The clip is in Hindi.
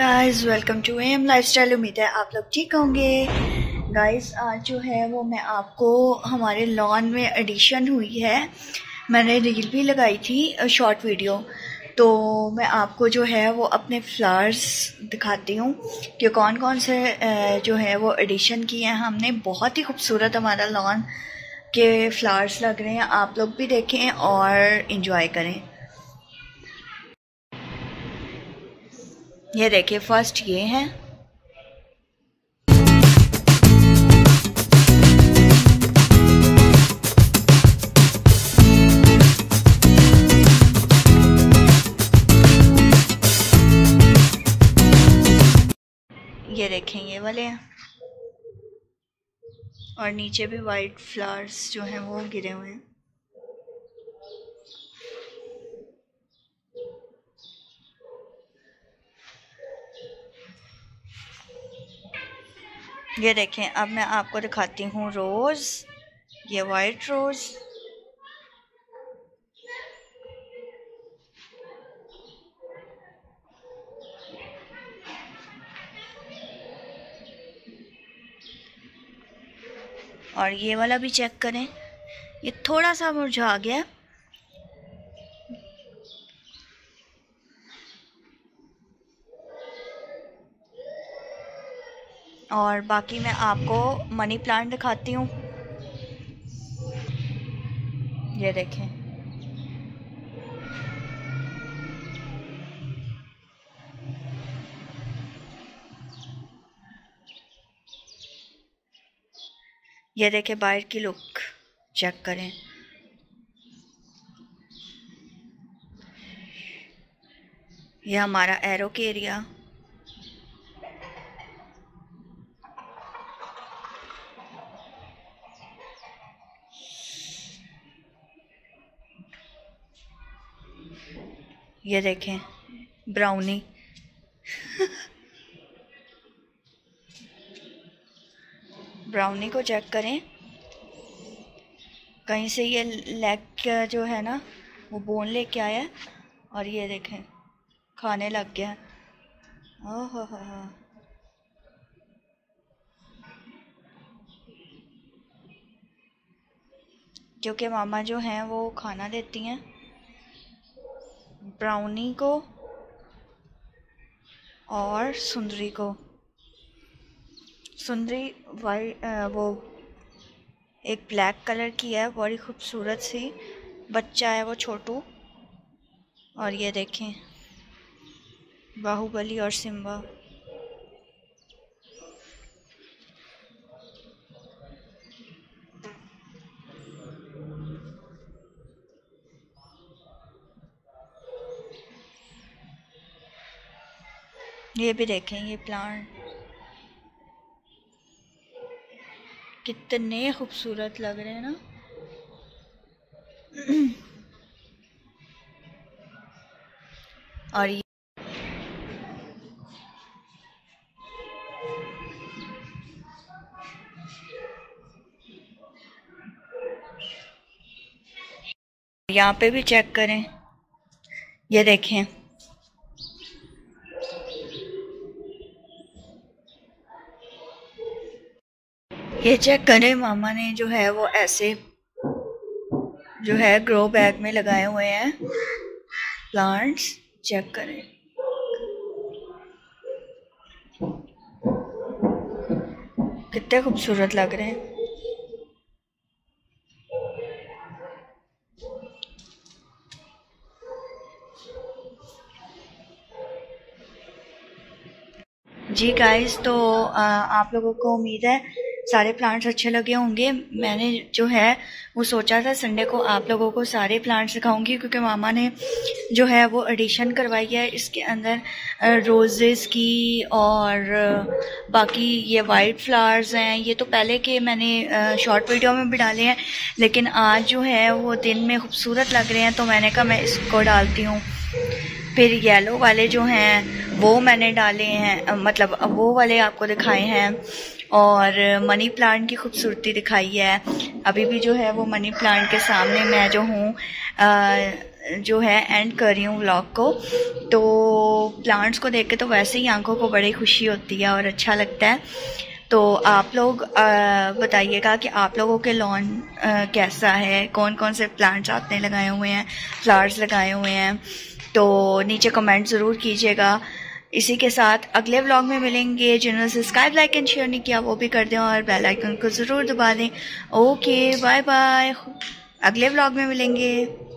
Guys, welcome to M lifestyle. उम्मीद है आप लोग ठीक होंगे। गाइस, आज जो है वो मैं आपको हमारे लॉन में एडिशन हुई है, मैंने रील भी लगाई थी, शॉर्ट वीडियो। तो मैं आपको जो है वो अपने फ्लावर्स दिखाती हूँ कि कौन कौन से जो है वो एडिशन किए हैं हमने। बहुत ही खूबसूरत हमारा लॉन के फ्लावर्स लग रहे हैं, आप लोग भी देखें और इन्जॉय करें। ये देखिए, फर्स्ट ये है, ये देखें ये वाले हैं, और नीचे भी वाइट फ्लावर्स जो हैं वो गिरे हुए हैं। ये देखें, अब मैं आपको दिखाती हूँ रोज़, ये वाइट रोज़, और ये वाला भी चेक करें, ये थोड़ा सा मुरझा गया। और बाकी मैं आपको मनी प्लांट दिखाती हूँ, ये देखें। ये देखें, बाहर की लुक चेक करें। ये हमारा एरो के एरिया, ये देखें ब्राउनी ब्राउनी को चेक करें, कहीं से ये लेग जो है ना वो बोन लेके आया है, और ये देखें खाने लग गया। ओह हो, क्योंकि मामा जो हैं वो खाना देती हैं ब्राउनी को और सुंदरी को। सुंदरी वाइट, वो एक ब्लैक कलर की है, बड़ी खूबसूरत सी बच्चा है वो छोटू। और ये देखें बाहुबली और सिम्बा। ये भी देखें, ये प्लांट कितने खूबसूरत लग रहे हैं ना। और यहाँ पे भी चेक करें, ये देखें ये चेक करें। मामा ने जो है वो ऐसे जो है ग्रो बैग में लगाए हुए हैं प्लांट्स, चेक करें। कितने खूबसूरत लग रहे हैं। जी गाइस, तो आप लोगों को उम्मीद है सारे प्लांट्स अच्छे लगे होंगे। मैंने जो है वो सोचा था संडे को आप लोगों को सारे प्लांट्स दिखाऊंगी, क्योंकि मामा ने जो है वो एडिशन करवाई है इसके अंदर रोजेस की, और बाकी ये वाइट फ्लावर्स हैं। ये तो पहले के मैंने शॉर्ट वीडियो में भी डाले हैं, लेकिन आज जो है वो दिन में खूबसूरत लग रहे हैं तो मैंने कहा मैं इसको डालती हूँ। फिर येलो वाले जो हैं वो मैंने डाले हैं, मतलब वो वाले आपको दिखाए हैं, और मनी प्लांट की खूबसूरती दिखाई है। अभी भी जो है वो मनी प्लांट के सामने मैं जो हूँ जो है एंड कर रही हूँ व्लॉग को। तो प्लांट्स को देख के तो वैसे ही आंखों को बड़ी खुशी होती है और अच्छा लगता है। तो आप लोग बताइएगा कि आप लोगों के लॉन कैसा है, कौन कौन से प्लांट्स आपने लगाए हुए हैं, फ्लावर्स लगाए हुए हैं, तो नीचे कमेंट ज़रूर कीजिएगा। इसी के साथ अगले व्लॉग में मिलेंगे। जिन्होंने सब्सक्राइब लाइक एंड शेयर नहीं किया वो भी कर दें और बेल आइकन को ज़रूर दबा दें। ओके बाय बाय, अगले व्लॉग में मिलेंगे।